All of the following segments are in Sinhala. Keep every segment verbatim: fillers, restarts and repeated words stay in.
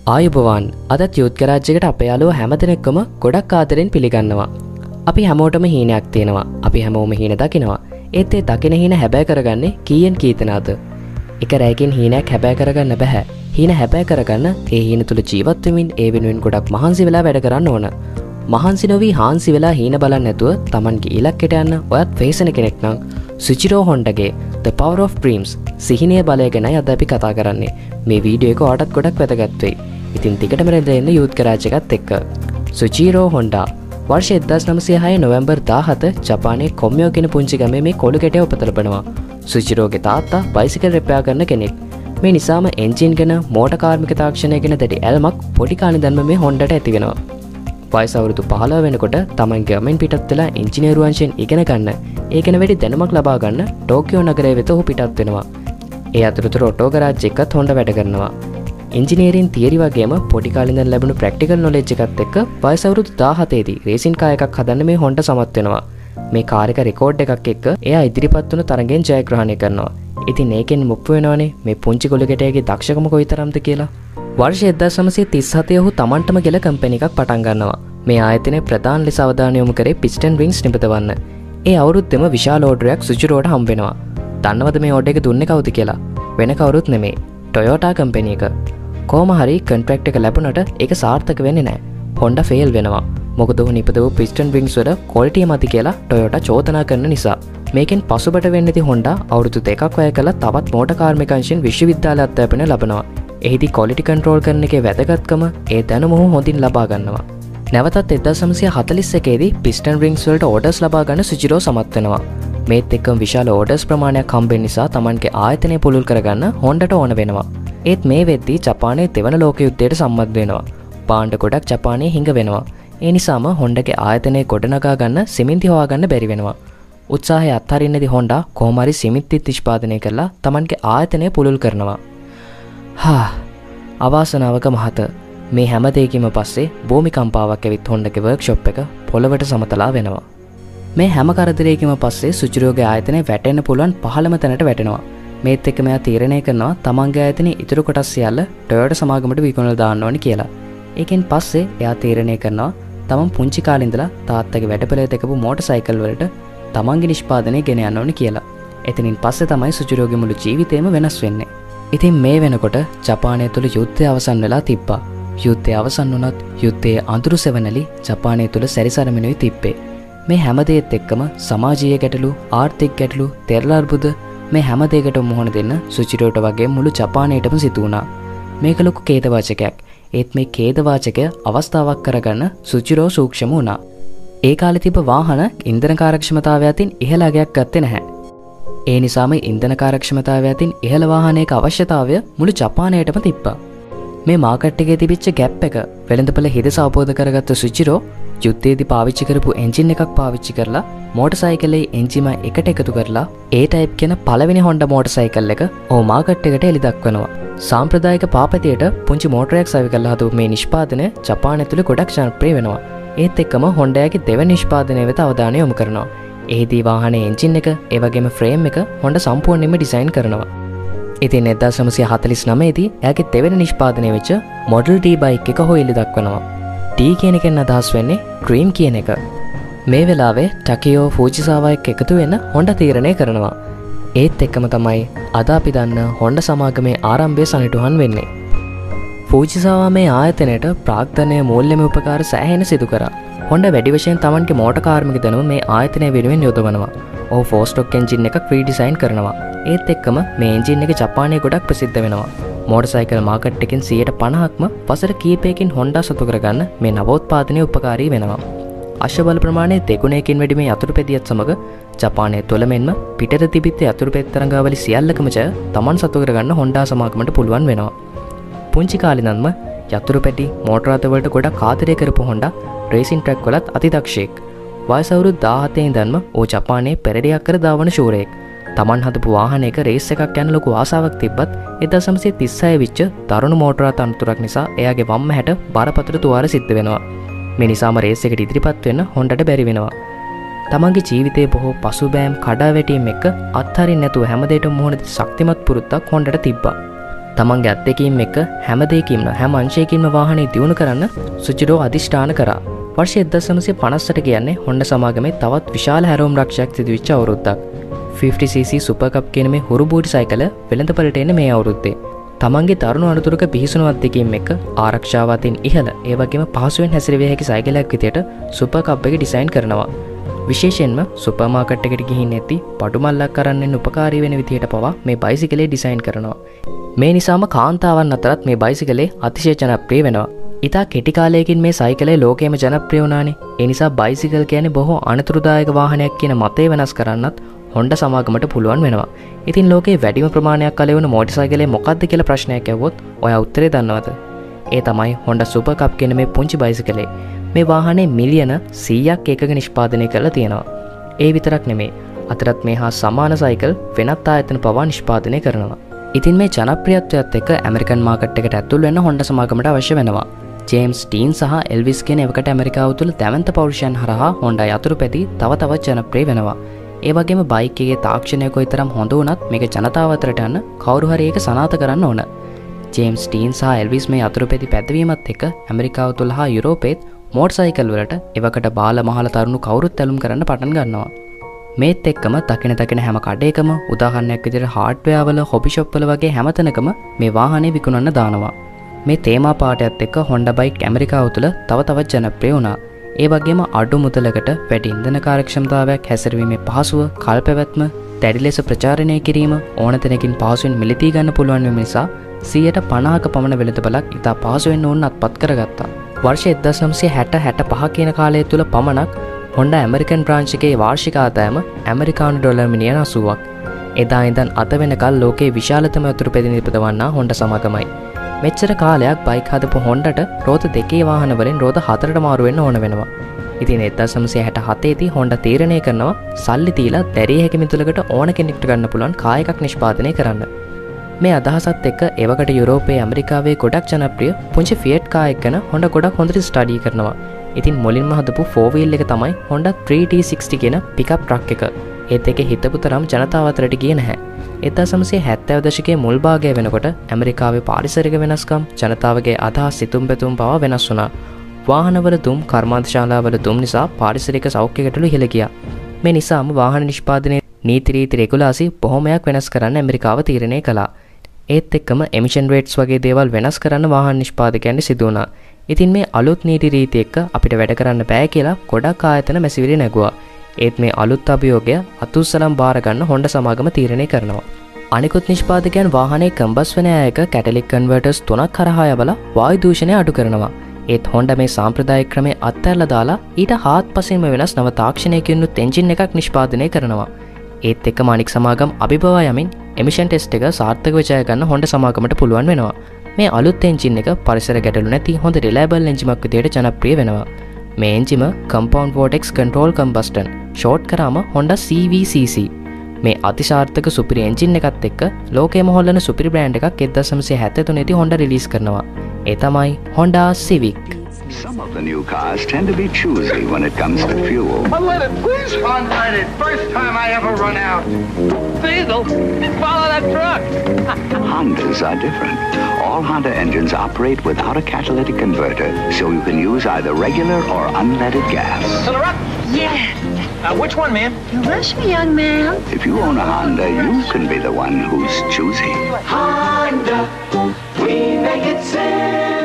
ආයුබෝවන් අදත් යුත් ගරාජ් අපේ යාළුවෝ හැමදෙනෙක්ම ගොඩක් ආදරෙන් පිළිගන්නවා. අපි හැමෝටම හීනයක් තියෙනවා. අපි හැමෝම හීන දකිනවා. ඒත් ඒ දකින හීන හැබෑ කරගන්නේ කීයෙන් කීතනාද? එක රැයකින් හීනයක් හැබෑ කරගන්න බෑ. හීන හැබෑ කරගන්න ඒ හීන තුල ජීවත් වෙමින් ඒ වෙනුවෙන් ගොඩක් මහන්සි වෙලා වැඩ කරන්න ඕන. මහන්සි නොවි හාන්සි වෙලා හීන බලන්න නැතුව Tamanගේ ඉලක්කයට යන්න ඔයත් වෙහෙසෙන කෙනෙක් නම් සුචිරෝ හොන්ඩගේ The Power of Dreams සිහිනයේ බලය ගැනයි අද අපි කතා කරන්නේ. මේ වීඩියෝ එක ඔයාටත් ගොඩක් වැදගත් වෙයි. ඉතින් ටිකටම රැඳෙන්න යූත් ගරාජ් එකත් එක්ක. සුචිරෝ හොන්ඩා වර්ෂ එක්දාස් නවසිය හය නොවැම්බර් දාහත ජපානයේ කොම්යෝ කියන පුංචි ගමේ මේ කොළු කැටය උපත ලබනවා. සුචිරෝගේ තාත්තා බයිසිකල් රිපෙයාර් කරන කෙනෙක්. මේ නිසාම එන්ජින් ගැන මෝටර් කාර්මික තාක්ෂණය ගැන දැඩි ඇල්මක් පොඩි කාලේ ඉඳන්ම මේ හොන්ඩට ඇති වෙනවා. වයස අවුරුදු පහළොව වෙනකොට තමන් ගමෙන් පිටත් වෙලා ඉංජිනේරු අංශයෙන් ඉගෙන ගන්න, ඒ ගැන වැඩි දැනුමක් ලබා ගන්න ටෝකියෝ නගරය වෙත ඔහු පිටත් වෙනවා. ඒ අතරතුර ඔටෝ ගරාජ් එකත් හොන්ඩා වැඩ කරනවා. ඉංජිනේරින් තියරි වගේම පොඩි කාලේ ඉඳන් ලැබුණු ප්‍රැක්ටිකල් නොලෙජ් එකත් එක්ක වයස අවුරුදු දාහතේ දී රේසින් කාර් එකක් හදන්න මේ හොන්ඩා සමත් වෙනවා. මේ කාර් එක රෙකෝඩ් එකක් එක්ක එයා ඉදිරිපත් වුණු තරගෙන් ජයග්‍රහණය කරනවා. ඉතින් ඒකෙන් මුප්පු වෙනවනේ මේ පුංචි කොළු ගැටයගේ දක්ෂකම කොයිතරම්ද කියලා. වර්ෂ එක්දාස් නවසිය තිස් හතේ ඔහු තමන්ටම ගෙල කම්පැනි එකක් පටන් ගන්නවා. මේ ආයතනයේ ප්‍රධාන ලෙස අවධානය යොමු කරේ පිස්ටන් රින්ග්ස් නිපදවන්න. ඒ අවුරුද්දෙම විශාල ඕඩරයක් සුචිරෝට හම්බ වෙනවා. දන්නවද මේ ඕඩර් එක දුන්නේ කවුද කියලා? වෙන කවුරුත් නෙමෙයි. ටොයෝටා කම්පැනි එක. කොහොම හරි කොන්ට්‍රැක්ට් එක ලැබුණට ඒක සාර්ථක වෙන්නේ නැහැ. හොන්ඩා ෆේල් වෙනවා. මොකද ඔහු නිපදවපු පිස්ටන් රින්ග්ස් වල ක්වොලිටිය මත කියලා ටොයෝටා චෝදනා කරන නිසා. මේකෙන් පසුබට වෙන්නේ නැති හොන්ඩා අවුරුදු දෙකක් වැය කළා තවත් මෝටර් කාර්මික අංශයෙන් විශ්වවිද්‍යාල අධ්‍යාපනය ලබනවා. එහිදී ක්වොලිටි කන්ට්‍රෝල් කරන එකේ වැදගත්කම ඒ දැනුම ඔහු හොඳින් ලබා ගන්නවා. නැවතත් එක්දාස් නවසිය හතළිස් එකේ දී පිස්ටන් රින්ග්ස් වලට ඕඩර්ස් ලබා ගන්න සුචිරෝ සමත් වෙනවා. මේත් එක්කම විශාල ඕඩර්ස් ප්‍රමාණයක් හම්බෙන නිසා Tamanගේ ආයතනය පුළුල් කරගන්න හොන්ඩට ඕන වෙනවා. ඒත් මේ වෙද්දී ජපානයේ දෙවන ලෝක යුද්ධයට සම්බන්ධ වෙනවා. භාණ්ඩ ගොඩක් ජපානයේ හිඟ වෙනවා. ඒ නිසාම හොන්ඩගේ ආයතනය ගොඩනගා ගන්න සිමෙන්ති හොයාගන්න බැරි වෙනවා. උත්සාහය අත්හරින්නේදී හොන්ඩා කොහොම හරි සිමෙන්ති නිෂ්පාදනය කරලා Tamanගේ ආයතනය පුළුල් කරනවා. හා අවාසනාවක මහත මේ හැම දෙයකින්ම පස්සේ භූමිකම්පාවක් ඇවිත් හොන්ඩගේ වර්ක්ෂොප් එක පොළවට සමතලා වෙනවා. මේ හැම කරදරයකින්ම පස්සේ සුචිරෝගේ ආයතනය වැටෙන්න පුළුවන් පහළම තැනට වැටෙනවා. මේත් එක්ක මෙයා තීරණය කරනවා තමන්ගේ ආයතනයේ ඉතුරු කොටස් සියල්ල ටොයෝටා සමාගමට විකුණලා දාන්න ඕනි කියලා. ඒකෙන් පස්සේ එයා තීරණය කරනවා තමන් පුංචි කාලේ ඉඳලා තාත්තගේ වැඩපළේ දැකපු මෝටර් සයිකල් වලට තමන්ගේ නිෂ්පාදනය ගෙන යන්න ඕනි කියලා. එතනින් පස්සේ තමයි සුචිරෝගේ මුළු ජීවිතේම වෙනස් වෙන්නේ. ඉතින් මේ වෙනකොට ජපානය තුළ යුද්ධය අවසන් වෙලා තිබ්බා. යුද්ධය අවසන් වුණත් යුද්ධයේ අඳුරු සෙවණලි ජපානය තුළ සැරිසරමිනුයි තිබ්බේ. මේ හැම දෙයත් එක්කම සමාජීය ගැටලු, ආර්ථික ගැටලු, තෙරළ අර්බුද මේ හැම දෙයකටම මුහුණ දෙන්න සුචිරෝට වගේ මුළු ජපානයටම සිදු වුණා. මේක ලොකු ඛේදවාචකයක්. ඒත් මේ ඛේදවාචකය අවස්ථාවක් කරගන්න සුචිරෝ සූක්ෂම වුණා. ඒ කාලේ තිබ්බ වාහන ඉන්ධන කාර්යක්ෂමතාවය අතින් ඉහළ අගයක් ගත්තේ නැහැ. ඒ නිසාම ඉන්ධන කාර්යක්ෂමතාවය අතින් ඉහළ වාහනයක අවශ්‍යතාවය මුළු ජපානයටම තිබ්බා. මේ මාකට් එකේ තිබිච්ච ගැප් එක වෙළඳපොළ හිදස අවබෝධ කරගත්ත සුචිරෝ යුද්ධයේදී පාවිච්චි කරපු එන්ජින් එකක් පාවිච්චි කරලා මෝටර් සයිකලේ එන්ජිම එකට එකතු කරලා ඒ ටයිප් කියන පළවෙනි හොන්ඩා මෝටර් සයිකල් එක ඕ මාකට් එකට එලි දක්වනවා. සාම්ප්‍රදායික පාපතියට පුංචි මෝටරයක් සවි කරලා හදපු මේ නිෂ්පාදනය ජපානය තුළ ගොඩක් ජනප්‍රිය වෙනවා. ඒත් එක්කම හොන්ඩාගේ දෙවන නිෂ්පාදනය වෙත අවධානය යොමු කරනවා. එහිදී වාහනේ එන්ජින් එක ඒ වගේම ෆ්‍රේම් එක හොන්ඩා සම්පූර්ණයෙන්ම ඩිසයින් කරනවා. ඉතින් එක්දාස් නවසිය හතළිස් නවයේ දී එයාගේ දෙවෙනි නිෂ්පාදනය වෙච්ච මොඩල් ඩී බයික් එක හොයලි දක්වනවා. ඩී කියන එකෙන් අදහස් වෙන්නේ ඩ්‍රීම් කියන එක. මේ වෙලාවේ ටකියෝ ෆූජිසාවා එක්ක එකතු වෙන්න හොන්ඩා තීරණය කරනවා. ඒත් එක්කම තමයි අද අපි දන්න හොන්ඩා සමාගමේ ආරම්භය සනිටුහන් වෙන්නේ. ෆූජිසාවා මේ ආයතනයට ප්‍රාග්ධනය මූල්‍යම උපකාර සෑහෙන සිදු කරා. හොන්ඩා වැඩි වශයෙන් තමන්ගේ මෝටර් කාර්මික දැනුම මේ ආයතනය වෙනුවෙන් යොදවනවා. ඔහු ෆෝර් ස්ටොක් එන්ජින් එකක් රීඩිසයින් කරනවා. ඒත් එක්කම මේ එන්ජින් එක ජපානයේ ගොඩක් ප්‍රසිද්ධ වෙනවා. මෝටර් සයිකල් මාකට් එකෙන් සියයට පනහක්ම වසර කීපයකින් හොන්ඩා සතු කරගන්න මේ නවෝත්පාදනය උපකාරී වෙනවා. අශ්ව බල ප්‍රමාණය දෙගුණයකින් වැඩි මේ යතුරු පෙදියත් සමග ජපානයේ තුළ මෙන්ම පිටත තිබිච්ච යතුරු පෙත් තරංගාවලි සියල්ලකම ජය තමන් සතු කරගන්න හොන්ඩා සමාගමට පුළුවන් වෙනවා. පුංචි කාලේ ඉඳන්ම යතුරු පැටි මෝටර රථ වලට ගොඩක් ආදරය කරපු හොන්ඩා රේසින් ට්‍රැක් වලත් අතිදක්ෂයෙක්. වයස අවුරුදු දාහතේ ඉඳන්ම ਉਹ ජපානයේ පෙරඩියක් කර දාවන ශූරයෙක්. තමන් හදපු වාහනයක රේස් එකක් යන ලොකු ආසාවක් තිබ්බත් එක්දාස් නවසිය තිස් හය විච්ච තරුණ මෝටර රථ අනතුරක් නිසා එයාගේ වම් හැට බරපතල තුවාල සිද්ධ වෙනවා. මේ නිසාම රේස් එකට ඉදිරිපත් වෙන්න හොන්ඩට බැරි වෙනවා. තමන්ගේ ජීවිතයේ බොහෝ පසුබෑම් කඩාවැටීම් එක්ක අත්හරින්න නැතුව හැමදේටම මුහුණ දී ශක්තිමත් පුරුද්දක් හොන්ඩට තිබ්බා. තමන්ගේ අත්දැකීම් එක්ක හැම දෙයකින්ම හැම අංශයකින්ම වාහනේ දියුණු කරන්න සුචිරෝ අධිෂ්ඨාන කරා. වර්ෂ එක්දහස් නවසිය පනස් අට කියන්නේ හොන්ඩා සමාගමේ තවත් විශාල හැරවුම් රක්ෂයක් සිදුවිච්ච අවුරුද්දක්. ෆිෆ්ටි සී සී සුපර් කප් කියන මේ හුරු බූටි සයිකල වෙළඳපළට එන්නේ මේ අවුරුද්දේ. තමන්ගේ තරුණ අනතුරක පිහිසුණු අත්දැකීම් එක්ක ආරක්ෂාව අතින් ඉහළ ඒ වගේම පහසුවෙන් හැසිරවිය හැකි සයිකලයක් විදියට සුපර් කප් එක ඩිසයින් කරනවා. විශේෂයෙන්ම සුපර් මාකට් එකට ගිහින් නැති පඩු මල්ලක් අරන් එන්න උපකාරී වෙන විදියට පවා මේ බයිසිකලේ ඩිසයින් කරනවා. මේ නිසාම කාන්තාවන් අතරත් මේ බයිසිකලේ අතිශය ජනප්‍රිය වෙනවා. ඉතා කෙටි කාලයකින් මේ සයිකලේ ලෝකෙම ජනප්‍රිය වුණානේ. ඒ නිසා බයිසිකල් කියන්නේ බොහෝ අනතුරුදායක වාහනයක් කියන මතය වෙනස් කරන්නත් හොන්ඩා සමාගමට පුළුවන් වෙනවා. ඉතින් ලෝකේ වැඩිම ප්‍රමාණයක් කලවුණු මෝටර් මොකක්ද කියලා ප්‍රශ්නයක් ඇහුවොත් ඔයා උත්තරේ දන්නවද? ඒ තමයි හොන්ඩා සුපර් කප් කියන මේ පුංචි බයිසිකලේ. මේ වාහනේ මිලියන සීයක් එකක නිෂ්පාදනය කරලා තියෙනවා. ඒ විතරක් නෙමෙයි. අතරත් මේ හා සමාන සයිකල් වෙනත් ආයතන පවා නිෂ්පාදනය කරනවා. ඉතින් මේ ජනප්‍රියත්වයත් එක්ක ඇමරිකන් මාකට් එකට ඇතුල් වෙන්න හොන්ඩා සමාගමට අවශ්‍ය වෙනවා. ජේම්ස් ඩීන් සහ එල්විස් කියන එවකට ඇමරිකාව තුළ දැවැන්ත පෞරුෂයන් හරහා හොන්ඩා යතුරුපැදි තව තවත් ජනප්‍රිය වෙනවා. ඒ වගේම බයික් එකේ තාක්ෂණය කොයිතරම් හොඳ වුණත් මේක ජනතාව අතරට යන්න කවුරු හරි ඒක සනාථ කරන්න ඕන. ජේම්ස් ඩීන් සහ එල්විස් මේ යතුරුපැදි පැදවීමත් එක්ක ඇමරිකාව තුළ හා යුරෝපයේත් මෝටර් සයිකල් වලට එවකට බාල මහල තරුණු කවුරුත් ඇලුම් කරන්න පටන් ගන්නවා. මේත් එක්කම දකින දකින හැම කඩේකම උදාහරණයක් විදිහට හાર્ඩ්වෙයාර් වල හොබි ෂොප් වල වගේ හැමතැනකම මේ වාහනේ විකුණන්න දානවා. මේ තේමා පාටයත් එක්ක හොන්ඩා බයික් ඇමරිකාව තුළ තව තවත් ජනප්‍රිය වුණා. ඒ වගේම අඩු මුදලකට වැඩි ඉන්ධන කාර්යක්ෂමතාවයක්, හැසිරවීමේ පහසුව, කල්පැවැත්ම, දැඩි ලෙස ප්‍රචාරණය කිරීම, ඕන තැනකින් පහසුවෙන් මිලදී ගන්න පුළුවන් වෙන නිසා සියයට පනහක පමණ වෙළඳපළක් ඉතා පහසුවෙන් ඕන් අත්පත් කරගත්තා. වර්ෂ එක්දහස් නවසිය හැට හැටපහ කියන කාලය තුළ පමණක් හොන්ඩා ඇමරිකන් බ්‍රාන්ච් එකේ වාර්ෂික ආදායම ඇමරිකානු ඩොලර් මිලියන අසූවක්. එදා ඉඳන් අද වෙනකල් ලෝකයේ විශාලතම යතුරුපැදි නිපදවන්නා හොන්ඩා සමාගමයි. මෙච්චර කාලයක් බයික් හදපු හොන්ඩට රෝද දෙකේ වාහන වලින් රෝද හතරට මාරු වෙන්න ඕන වෙනවා. ඉතින් එක්දහස් නවසිය හැට හතේ දී හොන්ඩා තීරණය කරනවා සල්ලි දීලා දැරිය හැකි මිතුලකට ඕන කෙනෙක්ට ගන්න පුළුවන් කාර් එකක් නිෂ්පාදනය කරන්න. මේ අදහසත් එක්ක එවකට යුරෝපයේ ඇමරිකාවේ ගොඩක් ජනප්‍රිය පුංචි ෆියට් කාර් එක ගැන හොන්ඩා ගොඩක් හොඳට ස්ටඩි කරනවා. ඉතින් මුලින්ම හදපු ෆෝර් වීල් එක තමයි හොන්ඩා ත්‍රී ටී සික්ස්ටි කියන පිකප් ට්‍රක් එක. ඒත් එකේ හිතපු තරම් ජනතාව අතරට ගියේ නැහැ. එක්දහස් නවසිය හැත්තෑ දශකයේ මුල් භාගය වෙනකොට ඇමරිකාවේ පාරිසරික වෙනස්කම්, ජනතාවගේ අදහස් සිතුම් පැතුම් පවා වෙනස් වුණා. වාහනවල දුම්, කර්මාන්තශාලාවල දුම් නිසා පාරිසරික සෞඛ්‍ය ගැටලු ඉහළ ගියා. මේ නිසාම වාහන නිෂ්පාදනයේ නීති රීති රෙගුලාසි බොහොමයක් වෙනස් කරන්න ඇමරිකාව තීරණය කළා. ඒත් එක්කම එමිෂන් රේට්ස් වගේ දේවල් වෙනස් කරන්න වාහන නිෂ්පාදකයන්ට සිදු වුණා. ඉතින් මේ අලුත් නීති රීති එක්ක අපිට වැඩ කරන්න බෑ කියලා ගොඩක් ආයතන මැසිවිලි නැගුවා. ඒත් මේ අලුත් අභියෝගය අතුස්සලම් බාර ගන්න හොන්ඩා සමාගම තීරණය කරනවා. අනිකුත් නිෂ්පාදකයන් වාහනේ කම්බස් වෙන අයක කැටලික් කන්වර්ටර්ස් තුනක් හරහා යවලා වායු දූෂණය අඩු කරනවා. ඒත් හොන්ඩා මේ සාම්ප්‍රදායික ක්‍රමේ අත්හැරලා දාලා ඊට හාත්පසින්ම වෙනස් නව තාක්ෂණයකින් උත් එන්ජින් එකක් නිෂ්පාදනය කරනවා. ඒත් එක්කම අනික් සමාගම් අභිබවා යමින් එමිෂන් ටෙස්ට් එක සාර්ථකව ජය ගන්න හොන්ඩා සමාගමට පුළුවන් වෙනවා. මේ අලුත් එන්ජින් එක පරිසර ගැටලු නැති හොඳ රිලයබල් එන්ජිමක් විදියට ජනප්‍රිය වෙනවා. මේ එන්ජිම compound vortex control combustion short කරාම හොන්ඩා සී වී සී සී. මේ අතිශාර්ථක සුපිරි එන්ජින් එකත් එක්ක ලෝකයේම හොල්ලන සුපිරි බ්‍රෑන්ඩ් එකක් එක්දහස් නවසිය හැත්තෑ දී හොන්ඩා රිලීස් කරනවා. ඒ තමයි Honda Civic. Some of the new cars tend to be choosy when it comes to fuel. Unleaded, please. Unleaded. First time I ever run out. Diesel? Follow that truck. Hondas are different. All Honda engines operate without a catalytic converter, so you can use either regular or unleaded gas. To the rock? Yes. Uh, which one, ma'am? You rush me, young man. If you own a Honda, you can be the one who's choosy. Honda, we make it simple.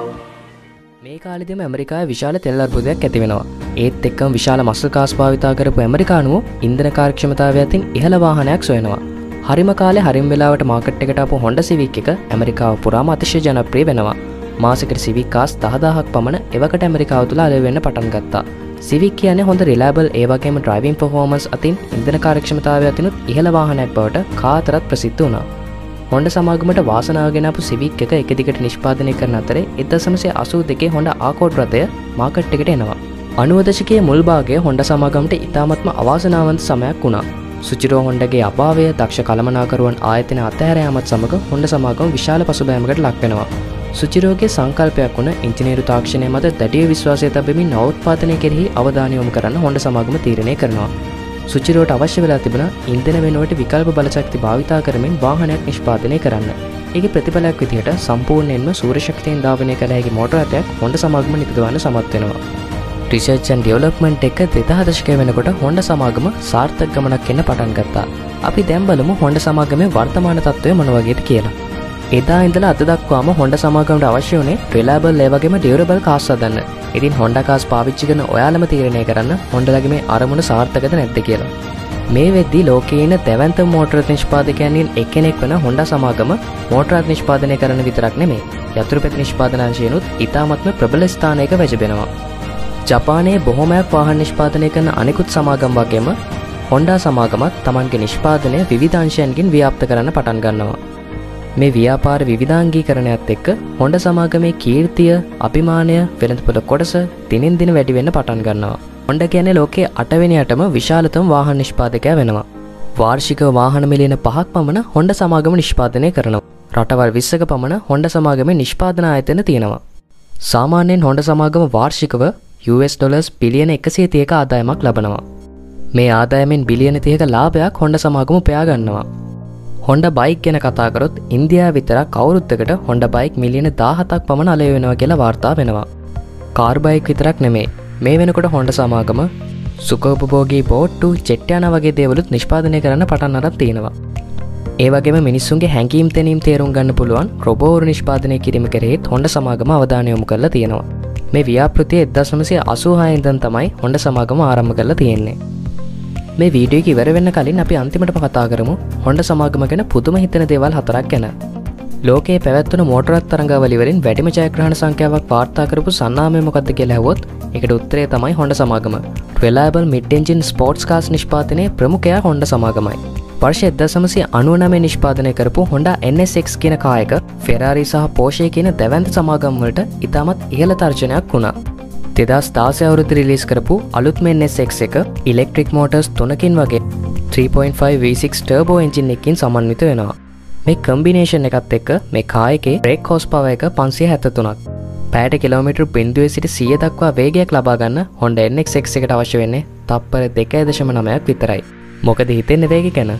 මේ කාලෙදිම ඇමරිකාවේ විශාල තෙල් අර්බුදයක් ඇති වෙනවා. ඒත් එක්කම විශාල මස්ල් කාස් භාවිතා කරපු ඇමරිකානුවෝ ඉන්ධන කාර්යක්ෂමතාවය අතින් ඉහළ වාහනයක් සොයනවා. හරිම කාලේ හරිම වෙලාවට මාකට් එකට ආපු Honda Civic එක ඇමරිකාව පුරාම අතිශය ජනප්‍රිය වෙනවා. මාසෙකට Civic කාස් දහදාහක් පමණ එවකට ඇමරිකාව තුළ අලෙවි වෙන්න පටන් ගත්තා. Civic කියන්නේ හොඳ රිලයබල් ඒ වගේම ඩ්‍රයිවිං පර්ෆෝමන්ස් අතින් ඉන්ධන කාර්යක්ෂමතාවය අතිනුත් ඉහළ වාහනයක් බවට කා අතරත් ප්‍රසිද්ධ වුණා. Honda සමාගමට වාසනාව ගෙන ආපු Civic එක එක දිගට නිෂ්පාදනය කරන අතරේ එක්දහස් නවසිය අසූ දෙකේ Honda Accord රථය මාකට් එකට එනවා. අනූව දශකයේ මුල් භාගයේ Honda සමාගමට ඉතාමත්ම අවාසනාවන්ත සමයක් වුණා. සුචිරෝ හොන්ඩගේ අභාවය, දක්ෂ කළමනාකරුවන් ආයතන අතහැර යාමත් සමග Honda සමාගම විශාල පසුබෑමකට ලක් වෙනවා. සුචිරෝගේ සංකල්පයක් වුණ ඉංජිනේරු තාක්ෂණය මත දැඩි විශ්වාසය තබමින් නවෝත්පාදනය කෙරෙහි අවධානය යොමු කරන්න Honda සමාගම තීරණය කරනවා. සුචිරෝට අවශ්‍ය වෙලා තිබුණ ඉන්ධන වෙනුවට විකල්ප බලශක්ති භාවිතා කරමින් වාහනයක් නිෂ්පාදනය කරන්න. ඒකේ ප්‍රතිඵලයක් විදිහට සම්පූර්ණයෙන්ම සූර්ය ශක්තියෙන් ධාවනය කළ හැකි මෝටර රථයක් හොන්ඩා සමාගම නිපදවන්න සමත් වෙනවා. රිසර්ච් ඇන්ඩ් ඩෙවලොප්මන්ට් එක දෙදාහ දශකයේ වෙනකොට හොන්ඩා සමාගම සාර්ථක ගමනක් එන්න පටන් ගත්තා. අපි දැන් බලමු හොන්ඩා සමාගමේ වර්තමාන තත්ත්වය මොන වගේද කියලා. එදා ඉඳලා අද දක්වාම හොන්ඩා සමාගමට අවශ්‍ය වුණේ රිලයබල් ඒ වගේම ඩියුරබල් කාර්ස් හදන්න. ඉතින් හොන්ඩා කාර්ස් පාවිච්චි කරන ඔයාලම තීරණය කරන්න හොන්ඩාලගේ මේ අරමුණ සාර්ථකද නැද්ද කියලා. මේ වෙද්දී ලෝකයේ ඉන්න දැවැන්තම මෝටර නිෂ්පාදකයන්ගෙන් එක්කෙනෙක් වන හොන්ඩා සමාගම මෝටර නිෂ්පාදනය කරන විතරක් නෙමෙයි යතුරුපැති නිෂ්පාදන අංශයෙන්ුත් ඉතාමත්ම ප්‍රබල ස්ථානයක වැජබෙනවා. ජපානයේ බොහොමයක් වාහන නිෂ්පාදනය කරන අනෙකුත් සමාගම් වගේම හොන්ඩා සමාගමත් තමන්ගේ නිෂ්පාදනය විවිධ අංශයන්ගෙන් ව්‍යාප්ත කරන්න පටන් ගන්නවා. මේ ව්‍යාපාර විවිධාංගීකරණයත් එක්ක හොන්ඩා සමාගමේ කීර්තිය, අභිමානය, වෙළඳපොළ කොටස දිනෙන් දින වැඩි වෙන්න පටන් ගන්නවා. හොන්ඩා කියන්නේ ලෝකයේ අටවෙනියටම විශාලතම වාහන නිෂ්පාදකයා වෙනවා. වාර්ෂික වාහන මිලියන පහක් පමණ හොන්ඩා සමාගම නිෂ්පාදනය කරනවා. රටවල් විස්සක පමණ හොන්ඩා සමාගමේ නිෂ්පාදන ආයතන තියෙනවා. සාමාන්‍යයෙන් හොන්ඩා සමාගම වාර්ෂිකව යූ එස් ඩොලර්ස් බිලියන එකසිය තිහක ආදායමක් ලබනවා. මේ ආදායමෙන් බිලියන තිහක ලාභයක් හොන්ඩා සමාගම උපයා ගන්නවා. හොන්ඩා බයික් ගැන කතා කරොත් ඉන්දියාව විතරක් අවුරුද්දකට හොන්ඩා බයික් මිලියන දාහතක් පමණ අලෙවි වෙනවා කියලා වාර්තා වෙනවා. කාර් බයික් විතරක් නෙමෙයි. මේ වෙනකොට හොන්ඩා සමාගම සුඛෝපභෝගී බෝට්ටු, ජෙට් යාන වගේ දේවලුත් නිෂ්පාදනය කරන්න පටන් අරන් තියෙනවා. ඒ වගේම මිනිස්සුන්ගේ හැඟීම් තැනීම් තේරුම් ගන්න පුළුවන් රොබෝවරු නිෂ්පාදනය කිරීම කෙරෙහිත් හොන්ඩා සමාගම අවධානය යොමු කරලා තියෙනවා. මේ ව්‍යාපෘතිය එක්දාස් නවසිය අසූහය ඉඳන් තමයි හොන්ඩා සමාගම ආරම්භ කරලා තියෙන්නේ. මේ වීඩියෝ එක ඉවර වෙන්න කලින් අපි අන්තිමටම කතා කරමු හොන්ඩා සමාගම ගැන පුදුම හිතෙන දේවල් හතරක් ගැන. ලෝකයේ පැවැත්වුණු මෝටර රථ තරඟාවලි වලින් වැඩිම ජයග්‍රහණ සංඛ්‍යාවක් වාර්තා කරපු සන්නාමය මොකක්ද කියලා ඇහුවොත් ඒකට උත්තරය තමයි හොන්ඩා සමාගම. Reliable mid-engine sports cars නිෂ්පාදනයේ ප්‍රමුඛයා Honda සමාගමයි. වර්ෂ එක්දාස් නවසිය අනූ නවය නිෂ්පාදනය කරපු Honda එන් එස් එක්ස් කියන කායක Ferrari සහ Porsche කියන දැවැන්ත සමාගම් වලට ඉතාමත් ඉහළ තර්ජනයක් වුණා. දෙදාස් දාසය අවුරුද්දේ රිලීස් කරපු අලුත්ම එන් එස් එක්ස් එක ඉලෙක්ට්‍රික් මෝටර්ස් තුනකින් වගේ three point five V six turbo engine එකකින් සමන්විත වෙනවා. මේ කම්බිනේෂන් එකත් එක්ක මේ කායකේ බ්‍රේක් හෝස් පවර් එක පන්සිය හැත්තෑ තුනක්. පැයට කිලෝමීටර් බිංදුවේ සිට සියය දක්වා වේගයක් ලබා ගන්න Honda එන් එක්ස් එක්ස් එකට අවශ්‍ය වෙන්නේ තප්පර දෙකයි දශම නවයක් විතරයි. මොකද හිතෙන්නේ වේගය ගැන?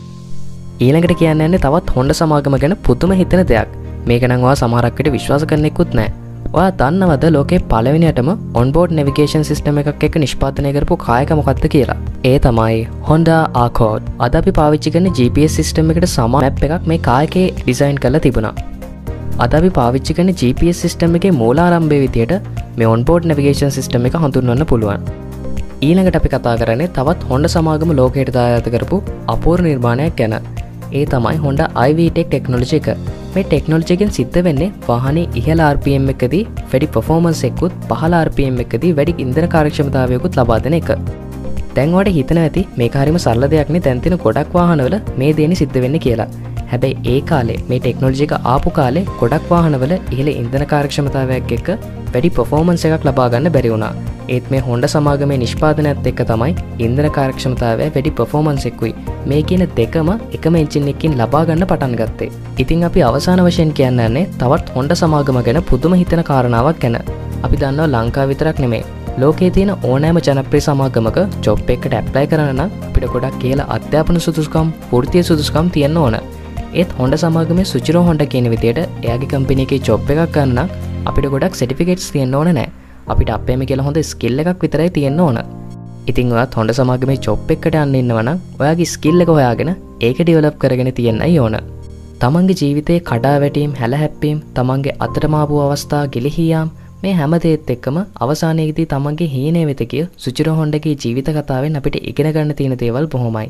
ඊළඟට කියන්න යන්නේ තවත් හොන්ඩා සමාගම ගැන පුදුම හිතෙන දෙයක්. මේක නම් ඔයා සමහරක් විට විශ්වාස කරන්නෙකුත් නැහැ. ඔයා දන්නවද ලෝකේ පළවෙනියටම ඔන්බෝඩ් නැවිගේෂන් සිස්ටම් එකක් එක්ක නිෂ්පාදනය කරපු කායක මොකක්ද කියලා? ඒ තමයි Honda Accord. අද අපි පාවිච්චි කරන ජී පී එස් සිස්ටම් එකට සම මැප් එකක් මේ කායකේ ඩිසයින් කරලා තිබුණා. අද අපි පාවිච්චි කරන ජී පී එස් සිස්ටම් එකේ මූලාරම්භය විදියට මේ ඔන්බෝඩ් නැවිගේෂන් සිස්ටම් එක හඳුන්වන්න පුළුවන්. ඊළඟට අපි කතා කරන්නේ තවත් හොන්ඩා සමාගම ලෝකයට දායාද කරපු අපූර්ව නිර්මාණයක් ගැන. ඒ තමයි Honda ආයි වී ටෙක් ටෙක්නොලොජි එක. මේ ටෙක්නොලොජි එකෙන් සිද්ධ වෙන්නේ වාහනේ ඉහළ ආර් පී එම් එකදී වැඩි පර්ෆෝමන්ස් එකකුත් පහළ ආර් පී එම් එකදී වැඩි ඉන්ධන කාර්යක්ෂමතාවයකුත් ලබා දෙන එක. දැන් ඔයාලට හිතෙනවා ඇති මේක හරියම සරල දෙයක් නේ දැන් තියෙන ගොඩක් වාහනවල මේ දේනේ සිද්ධ වෙන්නේ කියලා. හැබැයි ඒ කාලේ මේ ටෙක්නොලොජි එක ආපු කාලේ ගොඩක් වාහනවල ඉහළ ඉන්ධන කාර්යක්ෂමතාවයක් එක්ක වැඩි පර්ෆෝමන්ස් එකක් ලබා ගන්න බැරි වුණා. ඒත් මේ හොන්ඩා සමාගමේ නිෂ්පාදනයත් එක්ක තමයි ඉන්ධන කාර්යක්ෂමතාවය වැඩි පර්ෆෝමන්ස් එකකුයි මේ කියන දෙකම එකම එන්ජින් එකකින් ලබා ගන්න පටන් ගත්තේ. ඉතින් අපි අවසාන වශයෙන් කියන්න යන්නේ තවත් හොන්ඩා සමාගම ගැන පුදුම හිතෙන කාරණාවක් ගැන. අපි දන්නවා ලංකාව විතරක් නෙමෙයි ලෝකයේ තියෙන ඕනෑම ජනප්‍රිය සමාගමක ජොබ් එකකට ඇප්ලයි කරන්න නම් අපිට ගොඩක් කියලා අධ්‍යාපන සුදුසුකම්, වෘත්තීය සුදුසුකම් තියෙන්න ඕන. ඒත් හොන්ඩා සමාගමේ සුචිරෝ හොන්ඩා කියන විදියට එයාගේ කම්පැනි එකේ ජොබ් එකක් ගන්න නම් අපිට ගොඩක් සර්ටිෆිකේට්ස් තියෙන්න ඕන නෑ. අපිට අපේම කියලා හොඳ ස්කිල් එකක් විතරයි තියෙන්න ඕන. ඉතින් ඔයාත් හොන්ඩා සමාගමේ ජොබ් එකකට යන්න ඉන්නවා නම් ඔයාගේ ස්කිල් එක හොයාගෙන ඒක ඩෙවලොප් කරගෙන තියන්නයි ඕන. තමන්ගේ ජීවිතේ කඩා වැටීම්, හැලහැප්පීම්, තමන්ගේ අතටම ආපු අවස්ථා, ගිලිහී යාම් මේ හැම දේත් එක්කම අවසානයේදී තමන්ගේ හීනේ වෙත ගිය සුචිරෝ හොන්ඩාගේ ජීවිත කතාවෙන් අපිට ඉගෙන ගන්න තියෙන දේවල් බොහොමයි.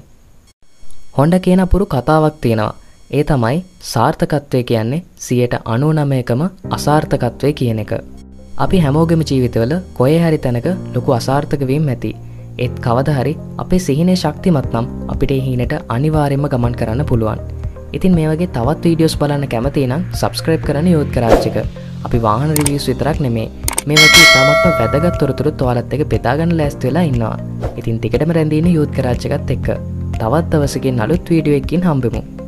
හොන්ඩා කියන අපුරු කතාවක් තියෙනවා. ඒ තමයි සාර්ථකත්වය කියන්නේ සියයට අනූ නවයකම අසාර්ථකත්වය කියන එක. අපි හැමෝගෙම ජීවිතවල කොහේ හරි තැනක ලොකු අසාර්ථක වීම් ඇති. ඒත් කවදා හරි අපේ සිහිනේ ශක්තිමත් නම් අපිට ඒ හීනට අනිවාර්යයෙන්ම ගමන් කරන්න පුළුවන්. ඉතින් මේ වගේ තවත් වීඩියෝස් බලන්න කැමති නම් subscribe කරන්න යෝත් කරාච් එක. අපි වාහන රිවිව්ස් විතරක් නෙමෙයි මේ වගේ ඉතාමත්ම වැදගත් තොරතුරුත් ඔයාලත් එක්ක බෙදා ගන්න ලෑස්ති වෙලා ඉන්නවා. ඉතින් ටිකටම රැඳී ඉන්න යෝත් කරාච් එකත් එක්ක. තවත් දවසකින් අලුත් වීඩියෝ එකකින් හම්බෙමු.